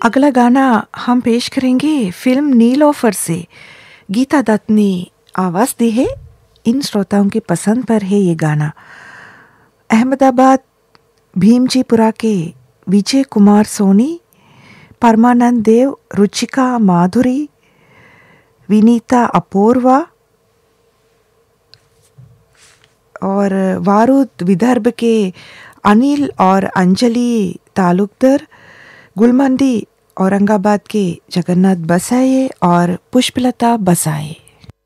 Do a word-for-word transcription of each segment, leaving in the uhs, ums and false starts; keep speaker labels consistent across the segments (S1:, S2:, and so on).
S1: अगला गाना हम पेश करेंगे फिल्म नीलोफर से। गीता दत्त ने आवाज़ दी है। इन श्रोताओं की पसंद पर है ये गाना। अहमदाबाद भीमजीपुरा के विजय कुमार सोनी, परमानंद देव, रुचिका माधुरी, विनीता अपूर्वा और वारूद विदर्भ के अनिल और अंजलि तालुकदर, गुलमंदी औरंगाबाद के जगन्नाथ बसाए और पुष्पलता बसाए।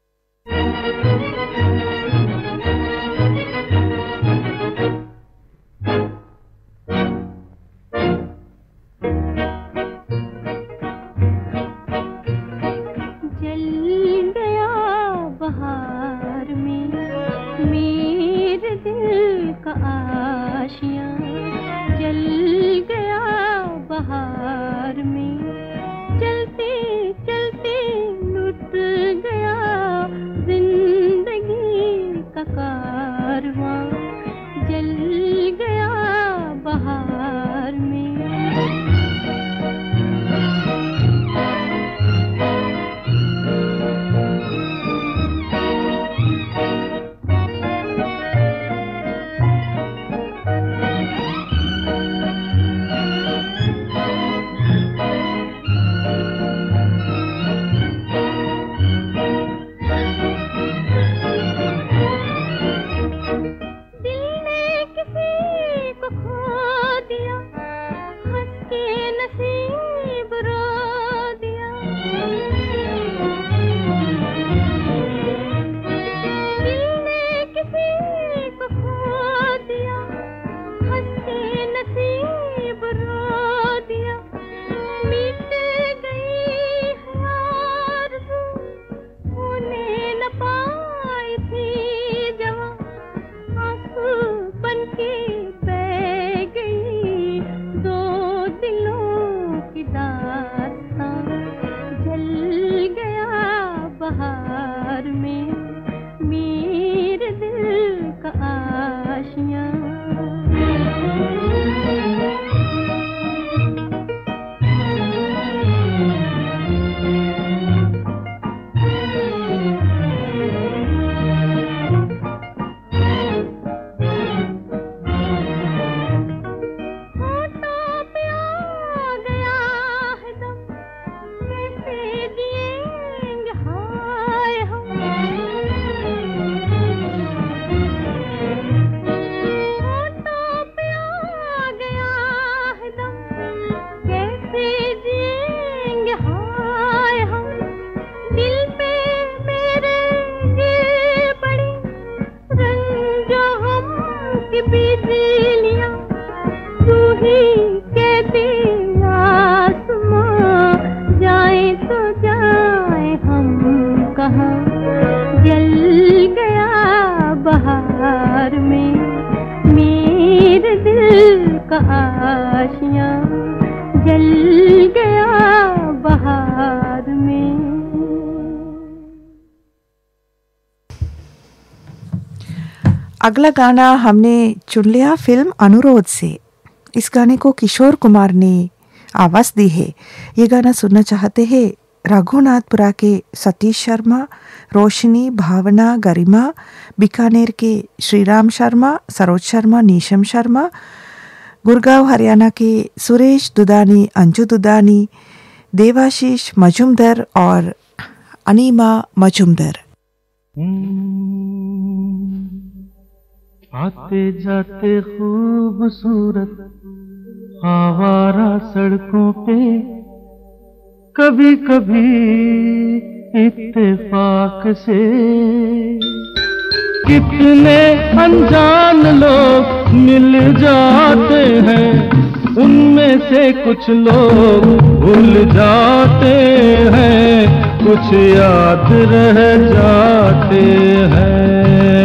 S1: अगला गाना हमने चुन लिया फिल्म अनुरोध से। इस गाने को किशोर कुमार ने आवाज़ दी है। ये गाना सुनना चाहते हैं रघुनाथपुरा के सतीश शर्मा, रोशनी, भावना, गरिमा, बीकानेर के श्रीराम शर्मा, सरोज शर्मा, नीशम शर्मा, गुड़गांव हरियाणा के सुरेश दुदानी, अंजू दुदानी, देवाशीष मजुमदर और अनीमा मजुमदर।
S2: आते जाते खूबसूरत आवारा सड़कों पे कभी कभी इत्तेफाक से कितने अनजान लोग मिल जाते हैं, उनमें से कुछ लोग भूल जाते हैं, कुछ याद रह जाते हैं।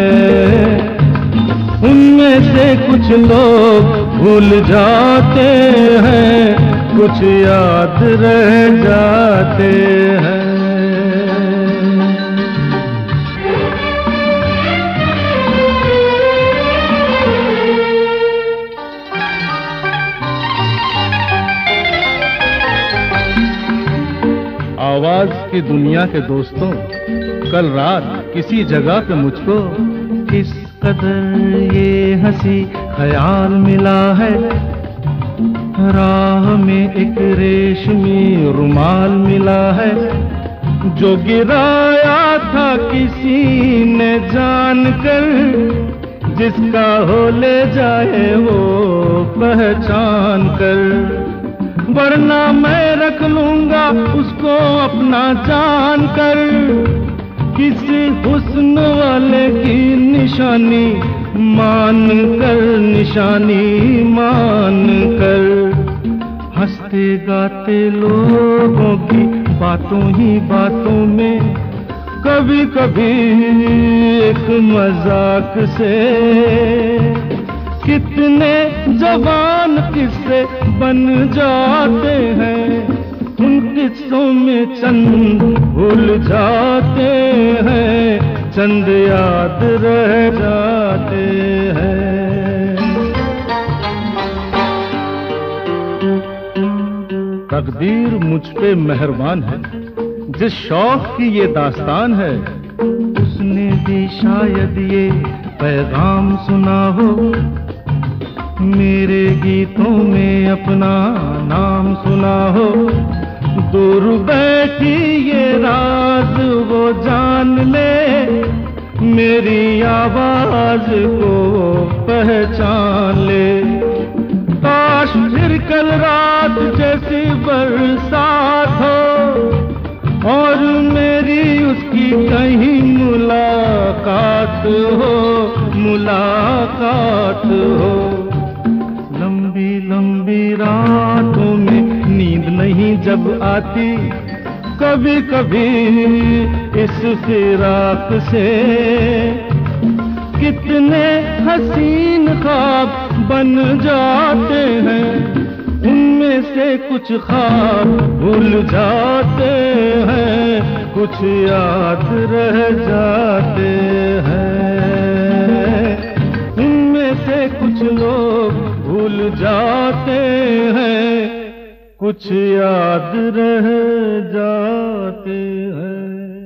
S2: उनमें से कुछ लोग भूल जाते हैं, कुछ याद रह जाते हैं। आवाज की दुनिया के दोस्तों, कल रात किसी जगह पे मुझको किस कदर ये हंसी ख्याल मिला है, राह में एक रेशमी रुमाल मिला है, जो गिराया था किसी ने जानकर, जिसका हो ले जाए वो पहचान कर, वरना मैं रख लूंगा उसको अपना जान कर, किसी हुस्न वाले की निशानी मान कर, निशानी मान कर, हंसते गाते लोगों की बातों ही बातों में, कभी कभी एक मजाक से कितने जवान किस्से बन जाते हैं, उन किस्सों में चंद भूल जाते हैं, चंद याद रह जाते हैं। तकदीर मुझ पे मेहरबान है, जिस शौक की ये दास्तान है, उसने भी शायद ये पैगाम सुना हो, मेरे गीतों में अपना नाम सुना हो, दूर बैठी ये राज वो जान ले, मेरी आवाज को पहचान ले, काश फिर कल रात जैसी बरसात हो और मेरी उसकी कहीं मुलाकात हो, मुलाकात हो। लंबी लंबी रातों में नींद नहीं जब आती, कभी कभी इस फिराक से कितने हसीन ख्वाब बन जाते हैं, उनमें से कुछ ख्वाब भूल जाते हैं, कुछ याद रह जाते हैं, उनमें से कुछ लोग भूल जाते हैं, कुछ याद रह जाते हैं।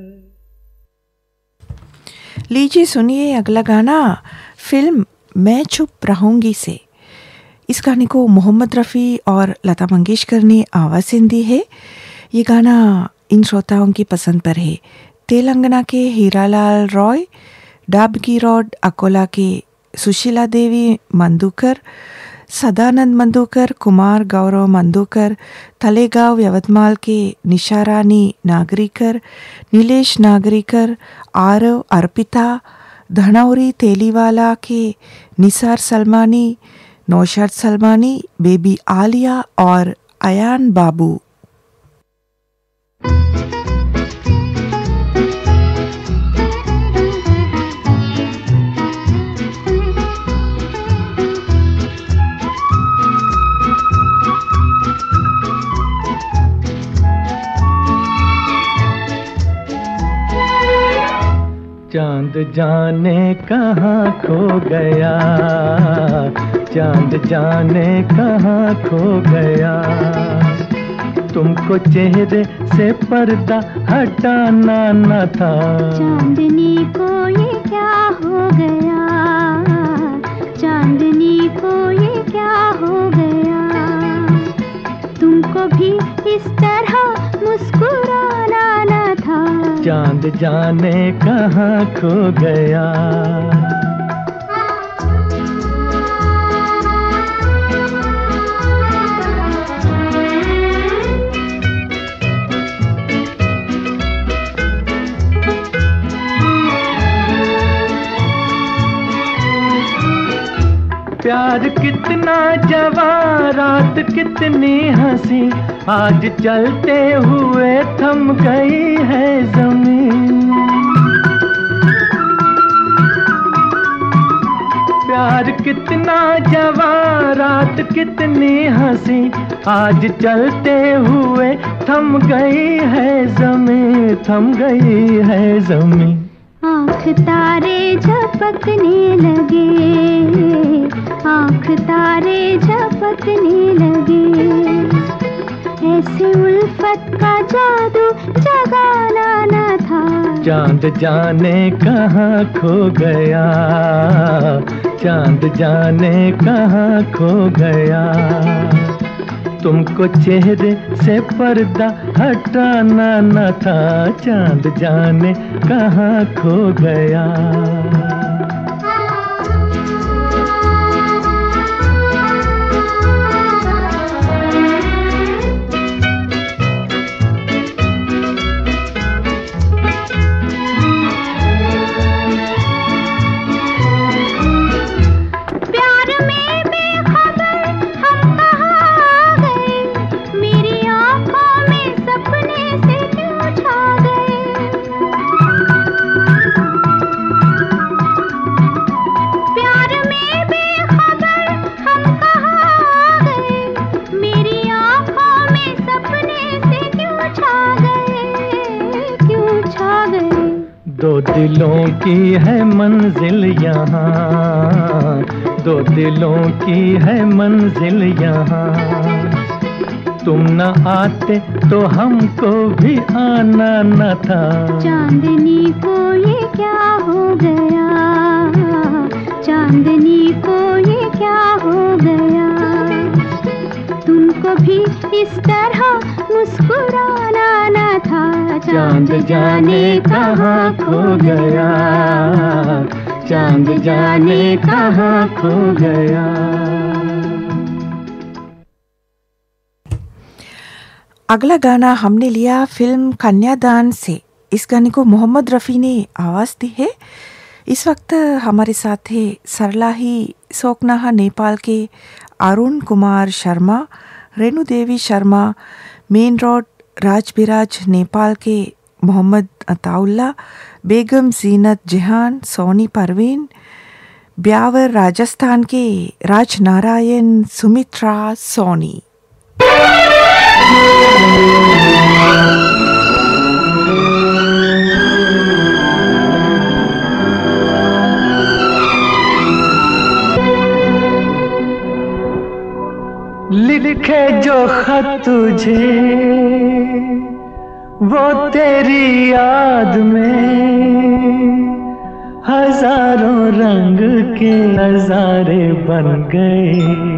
S1: लीजिए सुनिए अगला गाना फिल्म मैं चुप रहूंगी से। इस गाने को मोहम्मद रफ़ी और लता मंगेशकर ने आवाज़ दी है। ये गाना इन श्रोताओं की पसंद पर है। तेलंगाना के हीरालाल रॉय, डाबगी रोड अकोला के सुशीला देवी मंदूकर, सदानंद मंदूकर, कुमार गौरव मंदूकर, तलेगांव यवतमाल के निशारानी नागरीकर, नीलेश नागरीकर, आरव अर्पिता, धनौरी तेलीवाला के निसार सलमानी, नौशाद सलमानी, बेबी आलिया और अयान बाबू।
S3: चांद जाने कहाँ खो गया, चांद जाने कहाँ खो गया, तुमको चेहरे से पर्दा हटाना न था।
S4: चांदनी को ये क्या हो गया, चांदनी को ये क्या हो गया, तुमको भी इस तरह मुस्कुराना न था।
S3: चांद जाने कहाँ खो गया। प्यार कितना जवां, रात कितनी हंसी, आज चलते हुए थम गई है ज़मीन। प्यार कितना जवां, रात कितनी हंसी, आज चलते हुए थम गई है ज़मीन, थम गई है ज़मीन।
S4: आँख तारे झपकने लगे, आँख तारे झपकने लगे, ऐसे उल्फत का जादू जगाना न था।
S3: चांद जाने कहाँ खो गया, चांद जाने कहाँ खो गया। तुमको चेहरे से पर्दा हटाना न था, चांद जाने कहाँ खो गया। दो दिलों की है मंजिल यहाँ, दो दिलों की है मंजिल यहाँ। तुम न आते तो हमको भी आना न था।
S4: चांदनी को ये क्या हो गया, चांदनी को ये क्या हो गया। तुमको भी इस तरह मुस्कुराना न था।
S3: चांद जाने कहाँ खो गया, चांद जाने कहाँ खो गया।
S1: अगला गाना हमने लिया फिल्म कन्यादान से। इस गाने को मोहम्मद रफ़ी ने आवाज़ दी है। इस वक्त हमारे साथ है सरलाही सोकनाहा नेपाल के अरुण कुमार शर्मा, रेणु देवी शर्मा, मेन रोड राजबिराज नेपाल के मोहम्मद अताउल्ला, बेगम जीनत जहान, सोनी परवीन, ब्यावर राजस्थान के राजनारायण, सुमित्रा सोनी।
S3: लिखे जो खत तुझे वो तेरी याद में हजारों रंग के नजारे बन गए।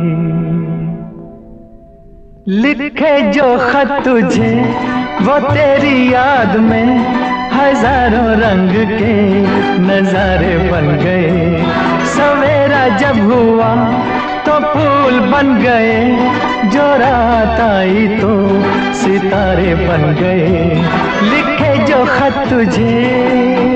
S3: लिखे जो खत तुझे वो तेरी याद में हजारों रंग के नजारे बन गए। सवेरा जब हुआ तो फूल बन गए, जो रात आई तो सितारे बन गए। लिखे जो खत तुझे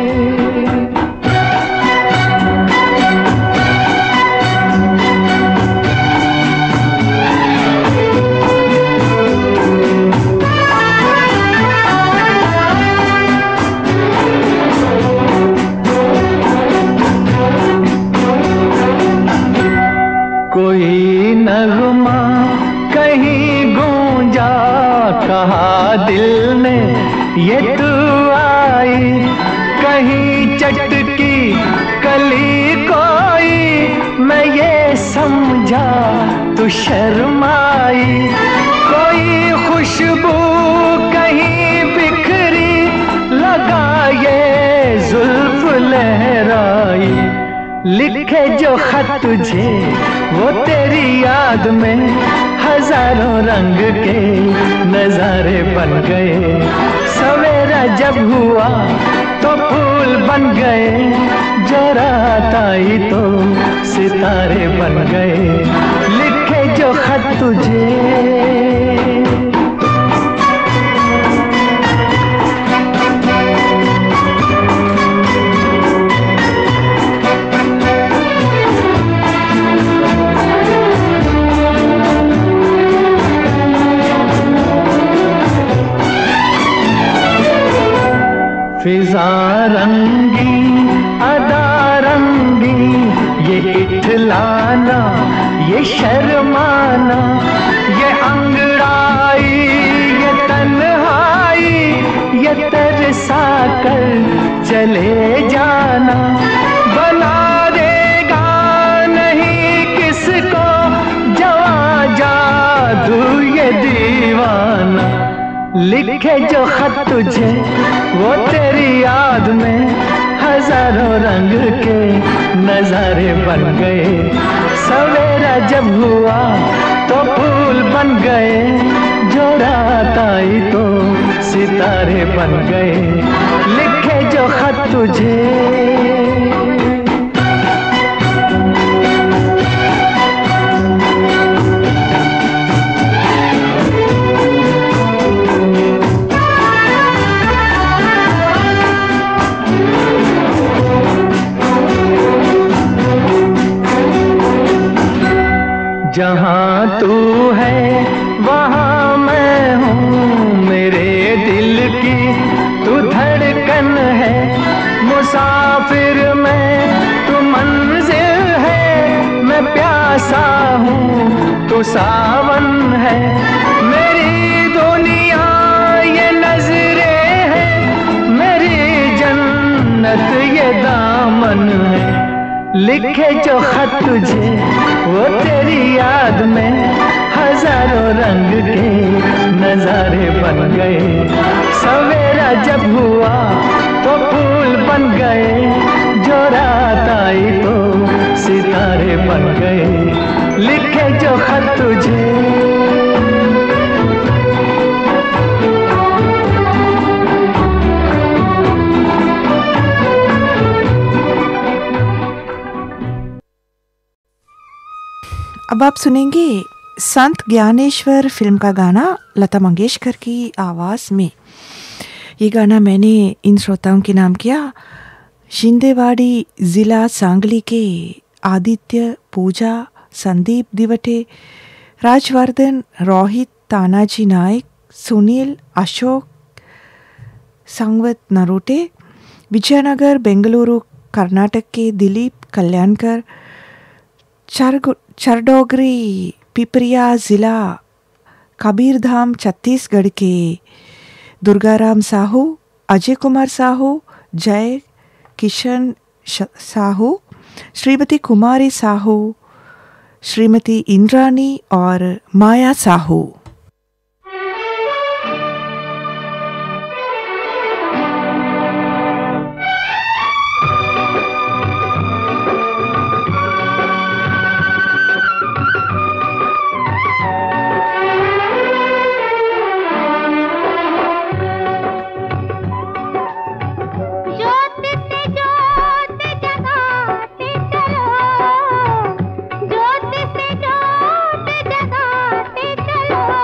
S3: कोई नगमा कहीं गूंजा, कहा दिल ने ये तू आई। कहीं चटकी कली कोई, मैं ये समझा तू शर्माई। कोई खुशबू कहीं बिखरी, लगा ये जुल्फ लहराई। लिखे जो खत तुझे वो तेरी याद में हजारों रंग के नजारे बन गए। सवेरा जब हुआ तो फूल बन गए, जो रात आई तो सितारे बन गए। लिखे जो खत तुझे फिजा रंगी अदा रंगी, ये इठलाना ये शर्माना, ये अंगड़ाई ये तन्हाई, ये तरसा कर चले जाना। बना देगा नहीं किसको जवां जादू ये दीवाना। लिखे जो खत तुझे वो तेरी याद में हजारों रंग के नजारे बन गए। सवेरा जब हुआ तो फूल बन गए, जो रात आई तो सितारे बन गए। लिखे जो खत तुझे जहाँ तू है वहाँ मैं हूँ, मेरे दिल की तू धड़कन है। मुसाफिर मैं तू मंजिल है, मैं प्यासा हूँ तू सावन है। मेरी दुनिया ये नजरें है, मेरी जन्नत ये दामन है। लिखे जो खत तुझे वो तेरी याद में हजारों रंग के नजारे बन गए। सवेरा जब हुआ तो फूल बन गए, जो रात आई तो सितारे बन गए। लिखे जो खत तुझे
S1: अब आप सुनेंगे संत ज्ञानेश्वर फिल्म का गाना लता मंगेशकर की आवाज़ में। ये गाना मैंने इन श्रोताओं के नाम किया। शिंदेवाड़ी ज़िला सांगली के आदित्य, पूजा, संदीप दिवटे, राजवर्धन, रोहित, तानाजी नायक, सुनील, अशोक, संगवत नरोटे, विजयनगर बेंगलुरु कर्नाटक के दिलीप कल्याणकर, चरगु चरडोगरी पिपरिया ज़िला कबीरधाम छत्तीसगढ़ के दुर्गाराम साहू, अजय कुमार साहू, जय किशन साहू, श्रीमती कुमारी साहू, श्रीमती इंद्रानी और माया साहू।
S4: ज्योति से ज्योत जगाते चलो।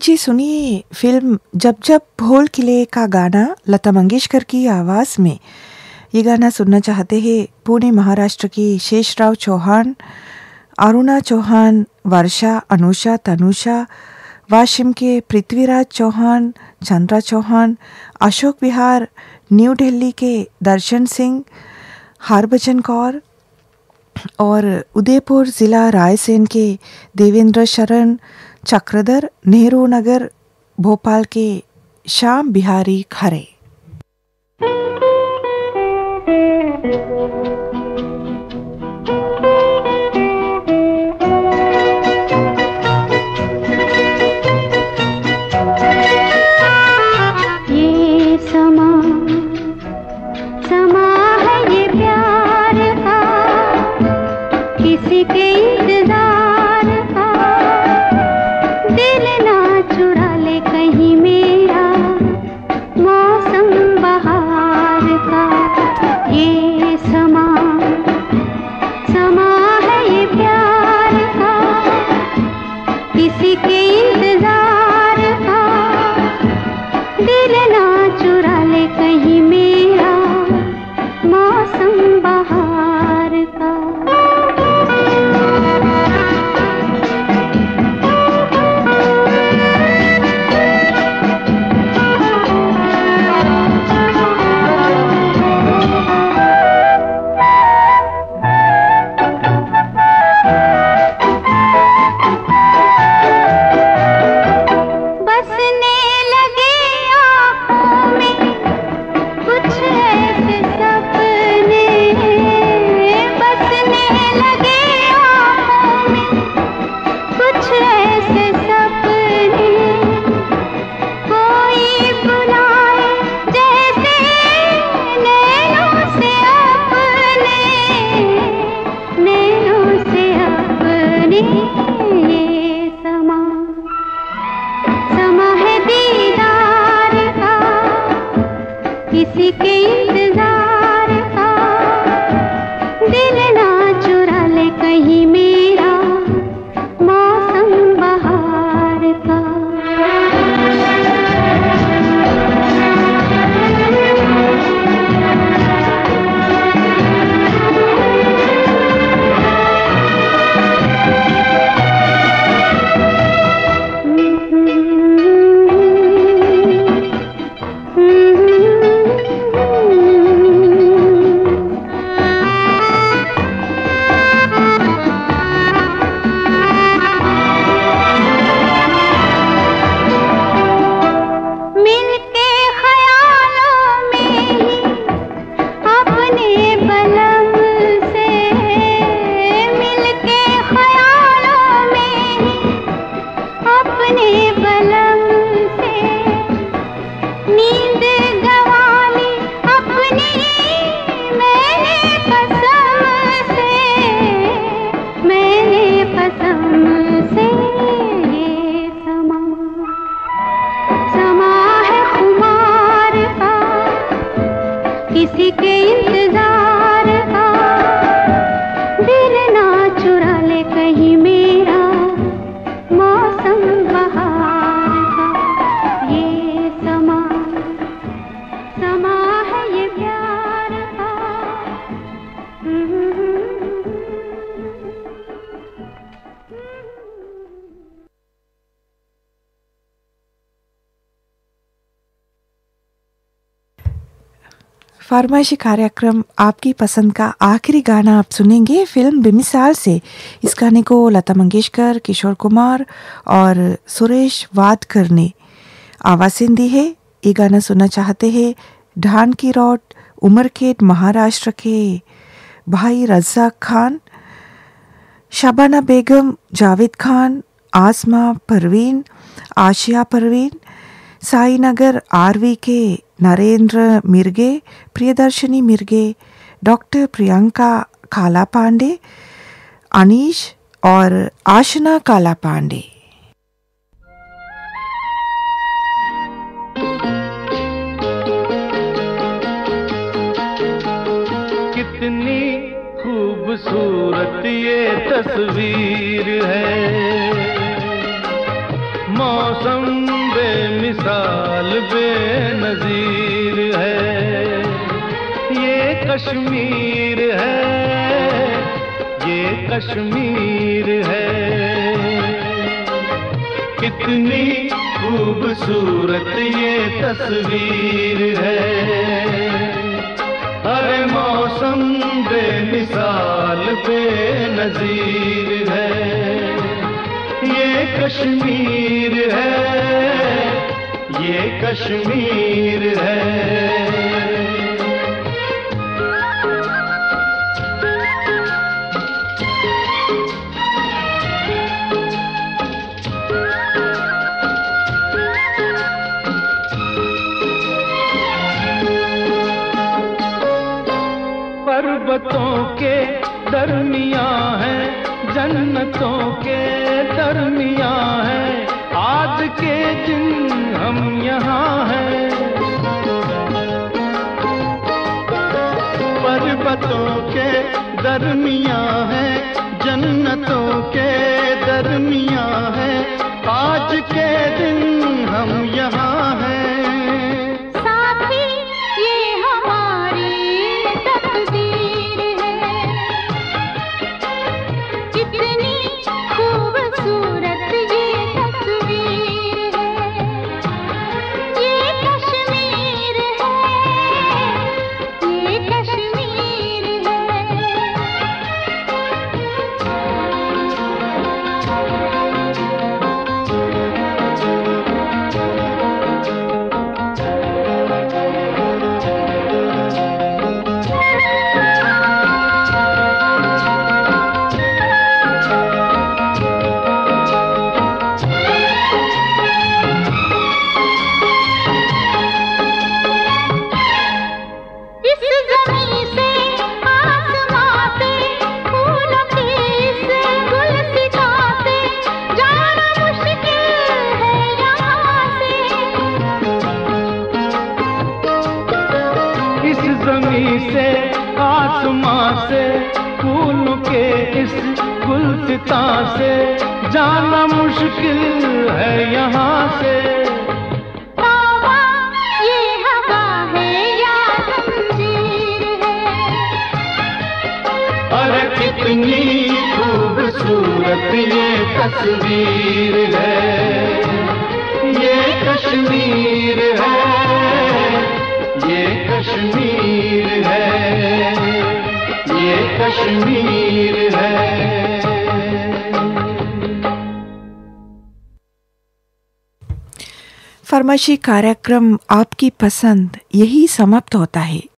S1: जी सुनिए फिल्म जब जब भोल किले का गाना लता मंगेशकर की आवाज़ में। ये गाना सुनना चाहते हैं पुणे महाराष्ट्र की शेषराव चौहान, अरुणा चौहान, वर्षा, अनुषा, तनुषा, वाशिम के पृथ्वीराज चौहान, चंद्रा चौहान, अशोक विहार, न्यू दिल्ली के दर्शन सिंह, हरभजन कौर और उदयपुर ज़िला रायसेन के देवेंद्र शरण, चक्रधर, नेहरू नगर, भोपाल के श्याम बिहारी खरे। फरमाइशी कार्यक्रम आपकी पसंद का आखिरी गाना आप सुनेंगे फिल्म बेमिसाल से। इस गाने को लता मंगेशकर, किशोर कुमार और सुरेश वाडकर ने आवाज़ें दी है। ये गाना सुनना चाहते हैं ढान की रोड, उमरखेड, महाराष्ट्र के भाई Razak Khan, Shabana Begum, Javed Khan, Asma Parveen, Ashiya Parveen, Sainagar R V Narendra Mirge, Priyadarshani Mirge, doctor Priyanka Kala Pande, Anish और आशना काला पांडे।
S2: कितनी खूबसूरत ये तस्वीर है, मौसम मौसम बेमिसाल बेनजीर है, ये कश्मीर है, ये कश्मीर है। कितनी खूबसूरत ये तस्वीर है, अरे मौसम बेमिसाल बेनजीर है, ये कश्मीर है, ये कश्मीर है। पर्वतों के दरमियां है, जन्नतों के दरमियां है, आज के दिन हम यहाँ हैं। पर्वतों के दरमियां है, जन्नतों के दरमियां है, आज के दिन हम यहाँ हैं। से आसमां से फूलों के इस गुलसिता से जाना मुश्किल है यहाँ से।
S4: तौबा ये हवा है या जंजीर है,
S2: अरे कितनी खूबसूरत ये तस्वीर है, ये कश्मीर है, ये कश्मीर है, ये कश्मीर है।
S1: फरमाइशी कार्यक्रम आपकी पसंद यही समाप्त होता है।